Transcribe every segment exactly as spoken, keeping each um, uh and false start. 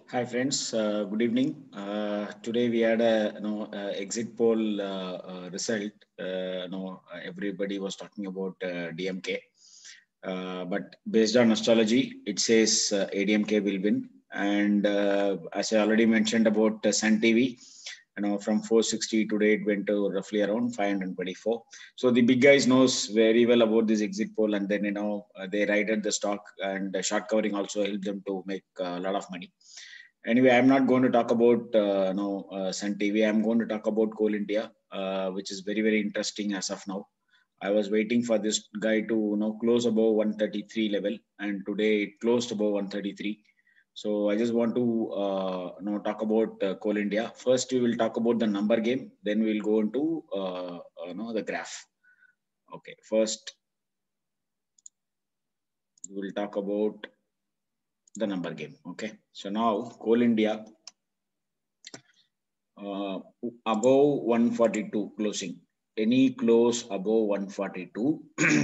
Hi friends, uh, good evening. Uh, today we had a you know uh, exit poll uh, uh, result. Uh, you know everybody was talking about uh, D M K, uh, but based on astrology, it says uh, A D M K will win. And uh, as I already mentioned about uh, Sun T V, you know from four sixty today it went to roughly around five twenty-four. So the big guys knows very well about this exit poll, and then you know uh, they righted the stock, and the short covering also helped them to make a lot of money. Anyway, I'm not going to talk about uh, no uh, Sun T V. I'm going to talk about Coal India, uh, which is very very interesting as of now. I was waiting for this guy to you know close above one thirty-three level, and today it closed above one thirty-three. So I just want to uh, you know talk about uh, Coal India. First, we will talk about the number game. Then we'll go into uh, uh, you know the graph. Okay, first we will talk about the number game. Okay, so now Coal India uh, above one forty-two closing. Any close above one forty-two,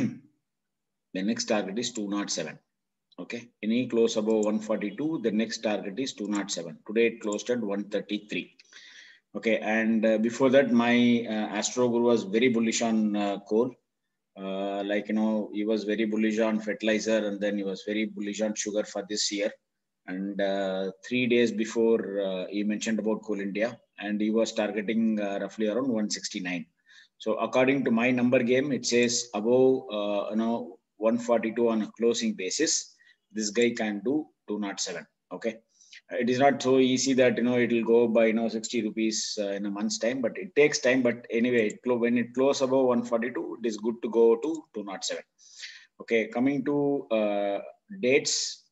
the next target is two oh seven. Okay, any close above one forty-two, the next target is two oh seven. Today it closed at one thirty-three. Okay, and uh, before that, my uh, Astro Guru was very bullish on uh, coal. Uh, like you know, he was very bullish on fertilizer, and then he was very bullish on sugar for this year. And uh, three days before, uh, he mentioned about Coal India, and he was targeting uh, roughly around one sixty-nine. So according to my number game, it says above uh, you know one forty-two on a closing basis. This guy can do two oh seven. Okay, it is not so easy that you know it will go by you know sixty rupees uh, in a month's time, but it takes time. But anyway, it clo- when it close above one forty-two, it is good to go to two oh seven. Okay, coming to uh, dates.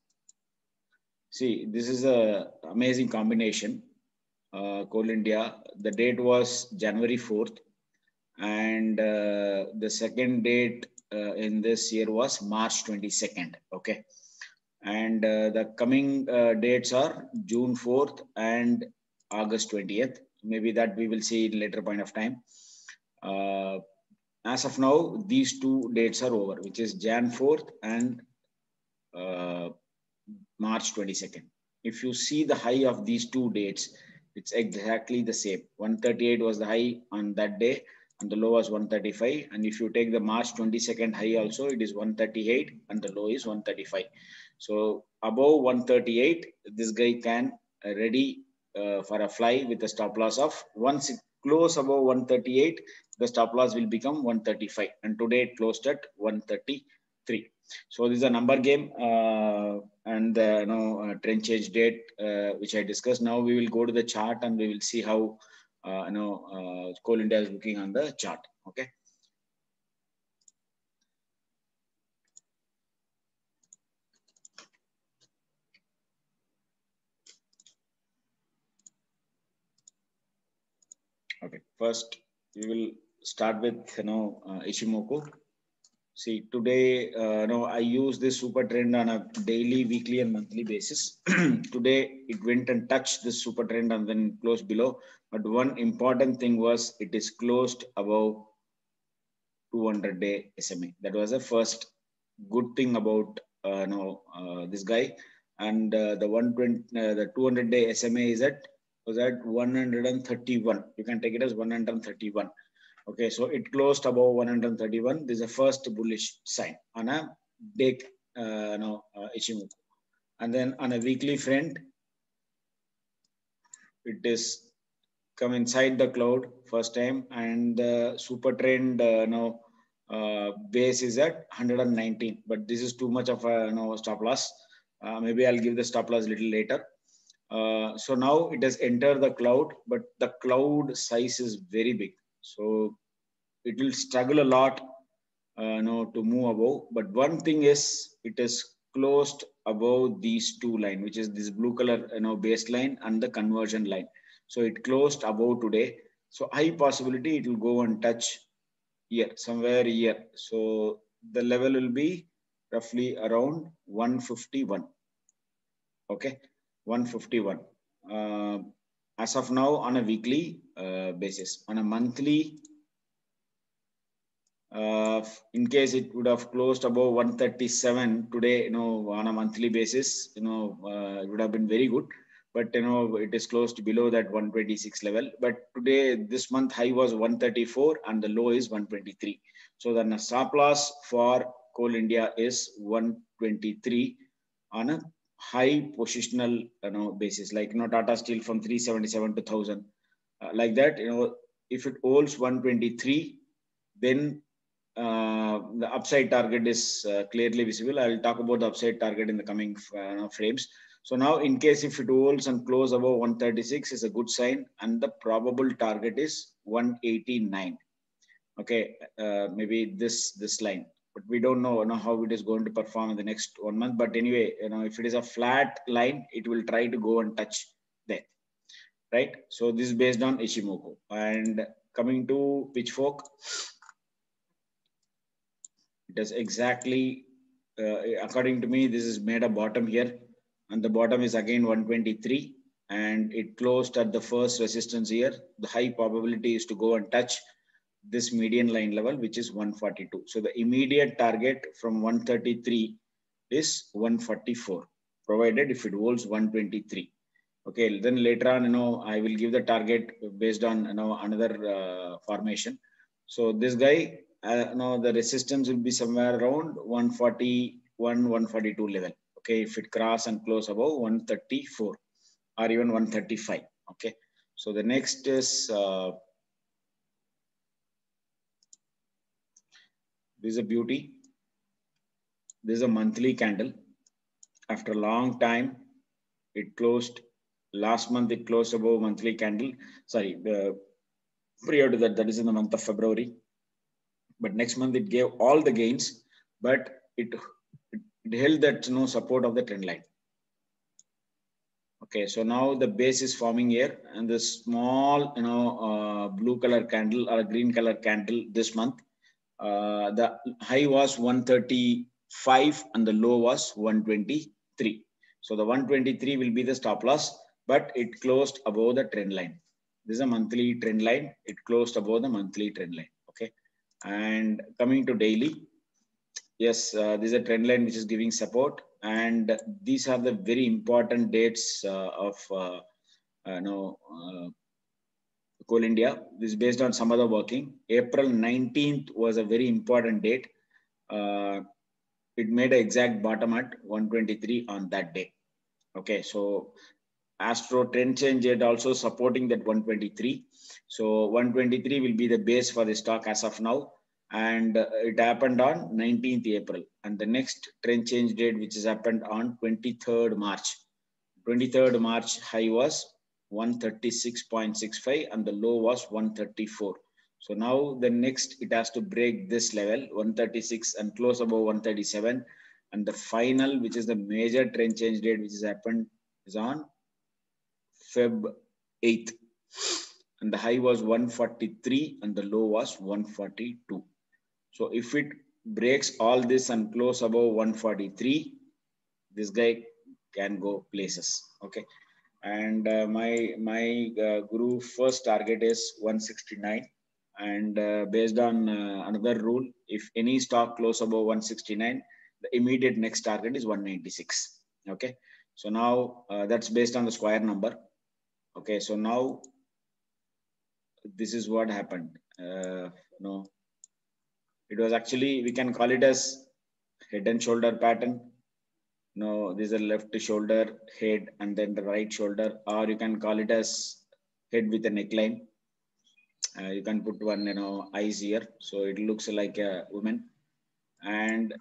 See, this is a amazing combination. Uh, Coal India. The date was January fourth, and uh, the second date uh, in this year was March twenty-second. Okay, and uh, the coming uh, dates are June fourth and August twentieth. Maybe that we will see in later point of time. Uh, as of now, these two dates are over, which is Jan fourth and uh, March twenty-second. If you see the high of these two dates, it's exactly the same. one thirty-eight was the high on that day, and the low was one thirty-five. And if you take the March twenty-second high also, it is one thirty-eight, and the low is one thirty-five. So above one thirty-eight, this guy can uh, ready uh, for a fly with a stop loss of once it close above one thirty-eight, the stop loss will become one thirty-five. And today it closed at one thirty-three. So this is a number game, uh, and the you know uh, trend change date uh, which I discussed. Now we will go to the chart and we will see how uh, you know uh, Coal India is looking on the chart. Okay. Okay. First, we will start with you know uh, Ichimoku. See, today, uh, no, I use this super trend on a daily, weekly, and monthly basis. Today, it went and touched this super trend and then closed below. But one important thing was it is closed above two hundred day S M A. That was the first good thing about uh, no uh, this guy. And uh, the one twenty, uh, the two hundred day S M A is at was at one thirty-one. You can take it as one thirty-one. Okay, so it closed above one thirty-one. This is a first bullish sign on a day, uh, no, uh, Ichimoku. And then on a weekly trend, it is come inside the cloud first time, and the super trend uh, no uh, base is at one nineteen. But this is too much of a no stop loss. Uh, maybe I'll give the stop loss a little later. Uh, so now it has entered the cloud, but the cloud size is very big. So it will struggle a lot uh, no, to move above. But one thing is, it is closed above these two line, which is this blue color, you know, baseline and the conversion line. So it closed above today. So high possibility it will go and touch here, somewhere here. So the level will be roughly around one fifty-one. Okay, one fifty-one. Uh, as of now, on a weekly uh, basis, on a monthly. Uh, in case it would have closed above one thirty-seven today, you know, on a monthly basis, you know, uh, it would have been very good. but you know it is closed below that one twenty-six level. But today, this month high was one thirty-four and the low is one twenty-three. So the stop loss for Coal India is one twenty-three on a high positional you know basis, like you know Tata Steel from three seventy-seven to one thousand, uh, like that. You know, if it holds one twenty-three, then uh, the upside target is uh, clearly visible. I will talk about the upside target in the coming uh, frames. So now, in case if it holds and close above one thirty-six, is a good sign, and the probable target is one eighty-nine. Okay, uh, maybe this this line, but we don't know, you know how it is going to perform in the next one month. But anyway, you know, if it is a flat line, it will try to go and touch that, right? So this is based on Ichimoku. And coming to Pitchfork, it is exactly, uh, according to me, this is made a bottom here, and the bottom is again one twenty-three, and it closed at the first resistance here. The high probability is to go and touch this median line level, which is one forty-two. So the immediate target from one thirty-three is one forty-four, provided if it holds one twenty-three. Okay, then later on, you know, I will give the target based on, you know, another uh, formation. So this guy, uh, you know, the resistance will be somewhere around one forty-one, one forty-two level. Okay, if it cross and close above one thirty-four or even one thirty-five. Okay, so the next is uh, this is a beauty. This is a monthly candle. After a long time, it closed. Last month, it closed above monthly candle. Sorry, uh, prior to that, that is in the month of February. But next month, it gave all the gains, but it, it, it held that you know, support of the trend line. Okay, so now the base is forming here, and the small, you know, uh, blue color candle or green color candle this month. Uh, the high was one thirty-five and the low was one twenty-three. So the one twenty-three will be the stop loss, but it closed above the trend line. This is a monthly trend line. It closed above the monthly trend line. Okay, and coming to daily, yes, uh, this is a trend line which is giving support, and these are the very important dates uh, of uh, uh, no, uh, Coal India. This is based on some other working. April nineteenth was a very important date. Uh, it made an exact bottom at one twenty-three on that day. Okay, so Astro trend change date also supporting that one twenty-three. So one twenty-three will be the base for the stock as of now. And uh, it happened on nineteenth April. And the next trend change date, which has happened on twenty-third March. twenty-third March high was one thirty-six point six five and the low was one thirty-four. So now the next it has to break this level one thirty-six and close above one thirty-seven. And the final, which is the major trend change date, which has happened, is on February eighth. And the high was one forty-three and the low was one forty-two. So if it breaks all this and close above one forty-three, this guy can go places. Okay, and uh, my my uh, guru first target is one sixty-nine, and uh, based on uh, another rule, if any stock close above one sixty-nine, the immediate next target is one ninety-six. Okay, so now uh, that's based on the square number. Okay, so now this is what happened. Uh, no, it was actually, we can call it as head and shoulder pattern. No, this is a left shoulder, head, and then the right shoulder, or you can call it as head with a neckline. Uh, you can put one, you know, eyes here, so it looks like a woman. And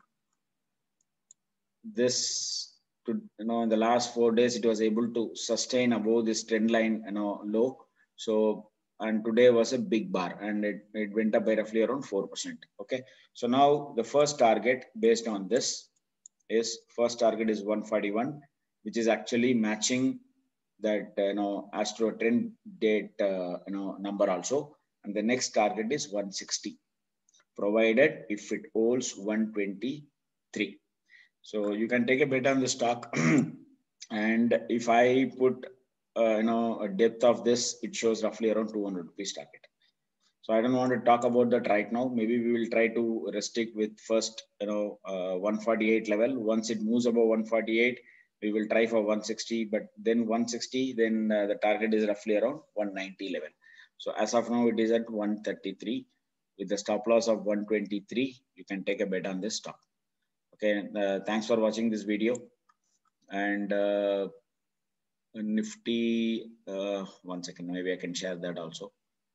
this, to, you know, in the last four days, it was able to sustain above this trend line, you know, low. So, and today was a big bar, and it, it went up by roughly around four percent. Okay, so now the first target based on this is first target is one forty-one, which is actually matching that uh, you know Astro trend date uh, you know number also, and the next target is one sixty, provided if it holds one twenty-three. So you can take a bet on the stock, and if I put uh, you know a depth of this, it shows roughly around two hundred rupees target. So I don't want to talk about that right now. Maybe we will try to restrict with first, you know, uh, one forty-eight level. Once it moves above one forty-eight, We will try for one sixty, but then one sixty, then uh, the target is roughly around one ninety level. So as of now, it is at one thirty-three with the stop loss of one twenty-three. You can take a bet on this stock. Okay, uh, thanks for watching this video. And uh, Nifty, uh, one second, maybe I can share that also.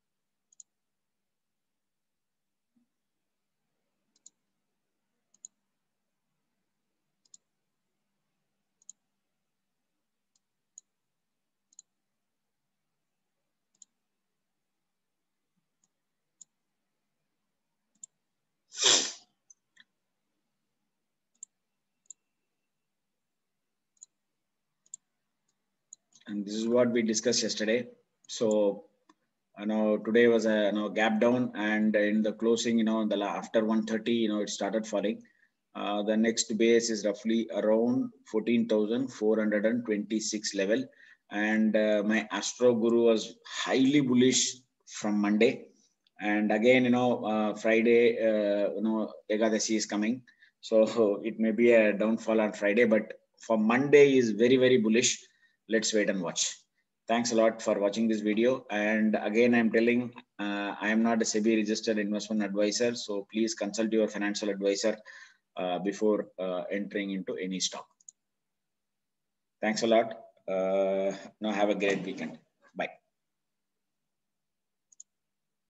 And this is what we discussed yesterday. So, you know, today was a you know, gap down, and in the closing, you know, the after one thirty, you know, it started falling. Uh, the next base is roughly around fourteen thousand four hundred twenty-six level. And uh, my Astro Guru was highly bullish from Monday. And again, you know, uh, Friday, uh, you know, Ekadashi is coming. So it may be a downfall on Friday, but for Monday is very, very bullish. Let's wait and watch. Thanks a lot for watching this video. And again, I'm telling, uh, I am not a SEBI registered investment advisor. So please consult your financial advisor uh, before uh, entering into any stock. Thanks a lot. Uh, now have a great weekend.